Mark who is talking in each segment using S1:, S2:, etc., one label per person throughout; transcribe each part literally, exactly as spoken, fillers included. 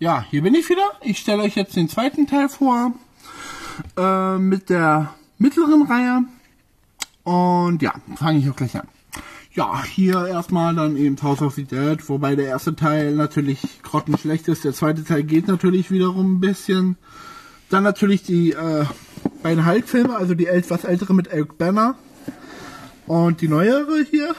S1: ja, hier bin ich wieder. Ich stelle euch jetzt den zweiten Teil vor. Äh, mit der mittleren Reihe. Und ja, fange ich auch gleich an. Ja, hier erstmal dann eben House of the Dead, wobei der erste Teil natürlich grottenschlecht ist. Der zweite Teil geht natürlich wiederum ein bisschen. Dann natürlich die äh, beiden Hulk-Filme, also die etwas ältere mit Eric Banner. Und die neuere hier.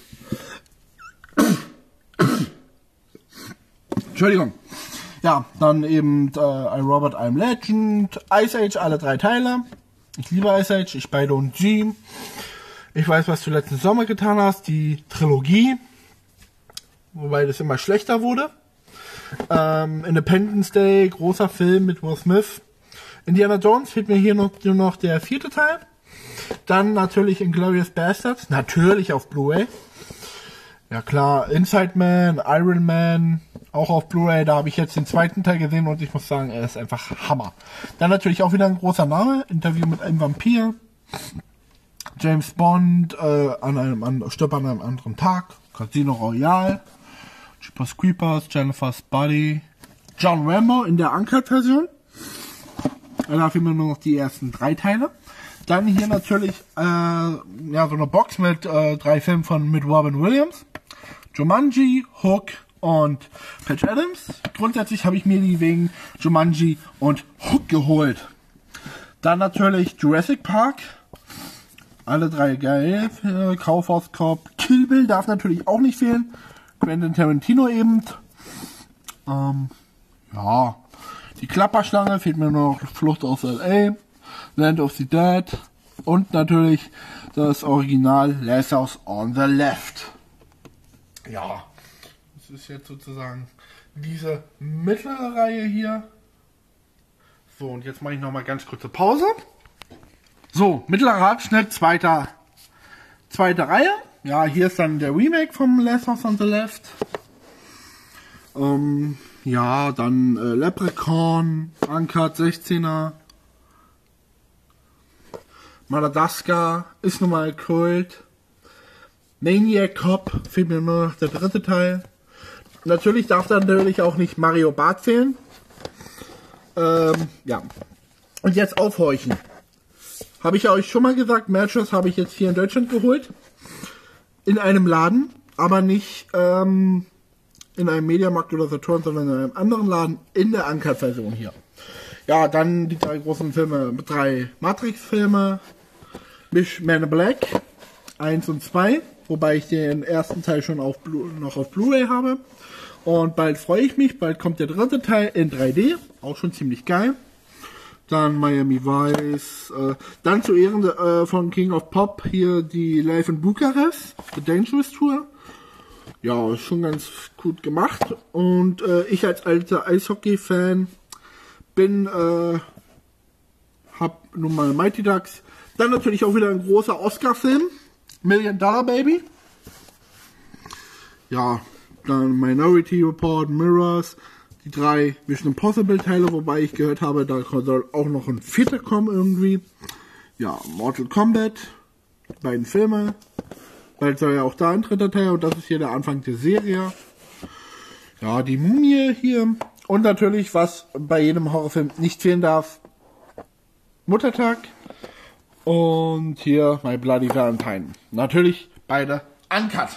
S1: Entschuldigung. Ja, dann eben äh, I, Robot, I'm Legend, Ice Age, alle drei Teile. Ich liebe Ice Age, ich bei Don't G. Ich weiß, was du letzten Sommer getan hast, die Trilogie. Wobei das immer schlechter wurde. Ähm, Independence Day, großer Film mit Will Smith. Indiana Jones fehlt mir hier noch, nur noch der vierte Teil. Dann natürlich Inglourious Basterds, natürlich auf Blu-ray. Ja klar, Inside Man, Iron Man, auch auf Blu-ray, da habe ich jetzt den zweiten Teil gesehen und ich muss sagen, er ist einfach Hammer. Dann natürlich auch wieder ein großer Name, Interview mit einem Vampir, James Bond, äh, an einem an, stirbt an einem anderen Tag, Casino Royale, Jeepers Creepers, Jennifer's Body, John Rambo in der Uncut-Version. Da fehlen mir nur noch die ersten drei Teile. Dann hier natürlich äh, ja, so eine Box mit äh, drei Filmen von mit Robin Williams. Jumanji, Hook und Patch Adams. Grundsätzlich habe ich mir die wegen Jumanji und Hook geholt. Dann natürlich Jurassic Park. Alle drei geil. Äh, Kaufhaus Cop. Kill Bill darf natürlich auch nicht fehlen. Quentin Tarantino eben. Ähm, ja. Die Klapperschlange fehlt mir nur noch Flucht aus L A. Land of the Dead und natürlich das Original Lazarus on the Left. Ja, das ist jetzt sozusagen diese mittlere Reihe hier. So, und jetzt mache ich nochmal ganz kurze Pause. So, mittlerer Abschnitt, zweiter, zweite Reihe. Ja, hier ist dann der Remake vom Lazarus on the Left. Ähm, ja, dann äh, Leprechaun, Uncut sechzehner. Madagascar ist nun mal Kult. Maniac Cop fehlt mir nur noch der dritte Teil. Natürlich darf da natürlich auch nicht Mario Barth fehlen. Ähm, ja. Und jetzt aufhorchen. Habe ich ja euch schon mal gesagt, Matches habe ich jetzt hier in Deutschland geholt. In einem Laden, aber nicht ähm, in einem Mediamarkt oder Saturn, sondern in einem anderen Laden in der Uncut-Version hier. Ja, dann die drei großen Filme, drei Matrix-Filme. Man in Black eins und zwei, wobei ich den ersten Teil schon auf Blu noch auf Blu-ray habe. Und bald freue ich mich, bald kommt der dritte Teil in drei D, auch schon ziemlich geil. Dann Miami Vice, äh, dann zu Ehren äh, von King of Pop hier die Live in Bukarest, The Dangerous Tour. Ja, ist schon ganz gut gemacht. Und äh, ich als alter Eishockey-Fan bin, äh, hab nun mal Mighty Ducks. Dann natürlich auch wieder ein großer Oscar-Film. Million Dollar Baby. Ja, dann Minority Report, Mirrors. Die drei Mission Impossible Teile, wobei ich gehört habe, da soll auch noch ein vierter kommen irgendwie. Ja, Mortal Kombat. Die beiden Filme. Bald soll ja auch da ein dritter Teil und das ist hier der Anfang der Serie. Ja, die Mumie hier. Und natürlich, was bei jedem Horrorfilm nicht fehlen darf, Muttertag. Und hier My Bloody Valentine. Natürlich beide Uncut.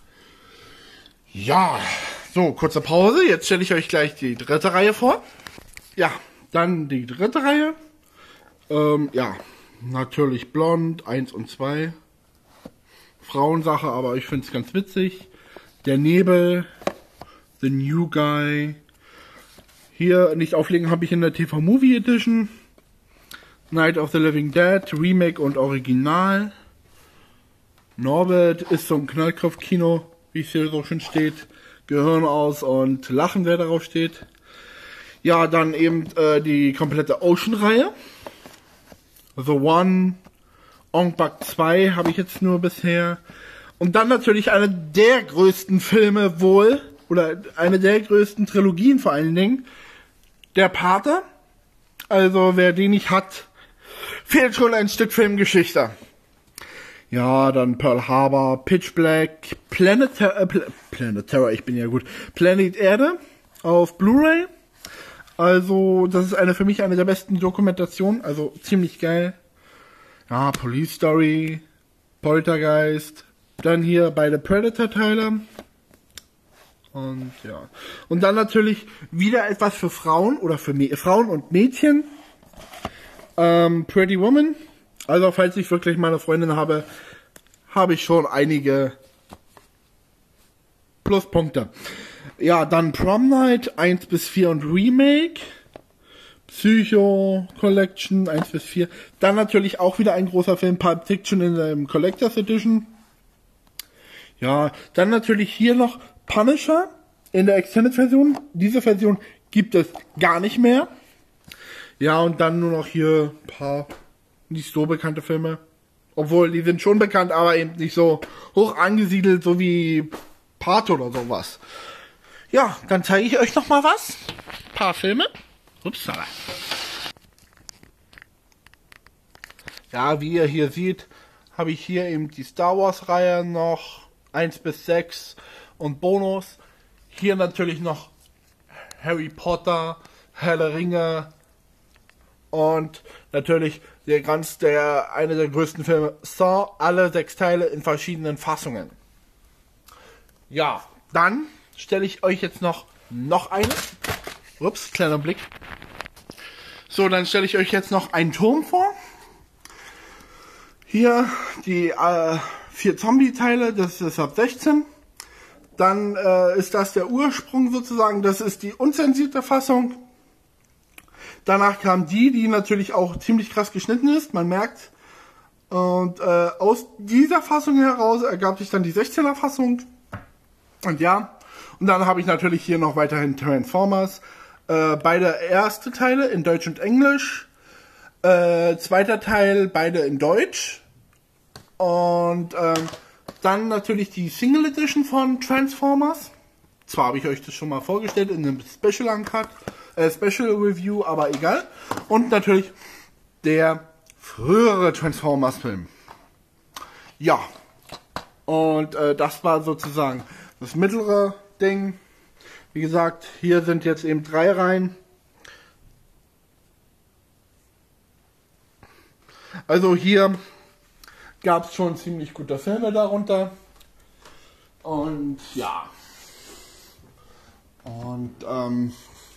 S1: Ja, so, kurze Pause. Jetzt stelle ich euch gleich die dritte Reihe vor. Ja, dann die dritte Reihe. Ähm, ja, natürlich Blond, eins und zwei. Frauensache, aber ich finde es ganz witzig. Der Nebel, The New Guy. Hier nicht auflegen habe ich in der T V Movie Edition. Night of the Living Dead, Remake und Original. Norbert ist so ein Knallkopf-Kino, wie es hier so schön steht. Gehirn aus und Lachen, wer darauf steht. Ja, dann eben äh, die komplette Ocean-Reihe. The One, Ong Bak zwei habe ich jetzt nur bisher. Und dann natürlich eine der größten Filme wohl, oder eine der größten Trilogien vor allen Dingen, Der Pate. Also wer den nicht hat, fehlt schon ein Stück Filmgeschichte. Ja, dann Pearl Harbor, Pitch Black, Planet, Ter äh, Pl Planet Terror, ich bin ja gut, Planet Erde auf Blu-ray. Also, das ist eine für mich eine der besten Dokumentationen, also ziemlich geil. Ja, Police Story, Poltergeist, dann hier beide Predator-Teile. Und ja. Und dann natürlich wieder etwas für Frauen oder für Mä- Frauen und Mädchen. Ähm, Pretty Woman. Also, falls ich wirklich meine Freundin habe, habe ich schon einige Pluspunkte. Ja, dann Prom Night eins bis vier und Remake. Psycho Collection eins bis vier. Dann natürlich auch wieder ein großer Film, Pulp Fiction in der Collectors Edition. Ja, dann natürlich hier noch Punisher in der Extended Version. Diese Version gibt es gar nicht mehr. Ja, und dann nur noch hier ein paar nicht so bekannte Filme. Obwohl, die sind schon bekannt, aber eben nicht so hoch angesiedelt, so wie Part oder sowas. Ja, dann zeige ich euch noch mal was. Ein paar Filme. Upsala. Ja, wie ihr hier seht, habe ich hier eben die Star Wars Reihe noch eins bis sechs und Bonus. Hier natürlich noch Harry Potter, Herr der Ringe und natürlich der ganz der eine der größten Filme Saw, alle sechs Teile in verschiedenen Fassungen. Ja, dann stelle ich euch jetzt noch noch eine. Ups, kleiner Blick. So, dann stelle ich euch jetzt noch einen Turm vor. Hier die äh, vier Zombie-Teile, das ist ab sechzehn. Dann äh, ist das der Ursprung sozusagen, das ist die unzensierte Fassung. Danach kam die, die natürlich auch ziemlich krass geschnitten ist, man merkt. Und äh, aus dieser Fassung heraus ergab sich dann die sechzehner Fassung. Und ja, und dann habe ich natürlich hier noch weiterhin Transformers. Äh, beide erste Teile in Deutsch und Englisch. Äh, zweiter Teil beide in Deutsch. Und ähm, dann natürlich die Single Edition von Transformers. Zwar habe ich euch das schon mal vorgestellt in einem Special Uncut, äh, Special Review, aber egal. Und natürlich der frühere Transformers Film. Ja. Und äh, das war sozusagen das mittlere Ding. Wie gesagt, hier sind jetzt eben drei Reihen. Also hier gab es schon ziemlich gute Filme darunter. Und ja. Und ähm.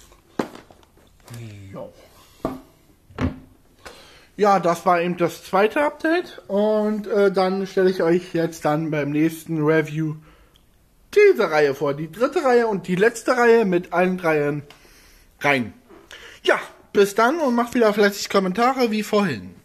S1: Jo. Ja, das war eben das zweite Update. Und äh, dann stelle ich euch jetzt dann beim nächsten Review diese Reihe vor. Die dritte Reihe und die letzte Reihe mit allen dreien rein. Ja, bis dann und macht wieder fleißig Kommentare wie vorhin.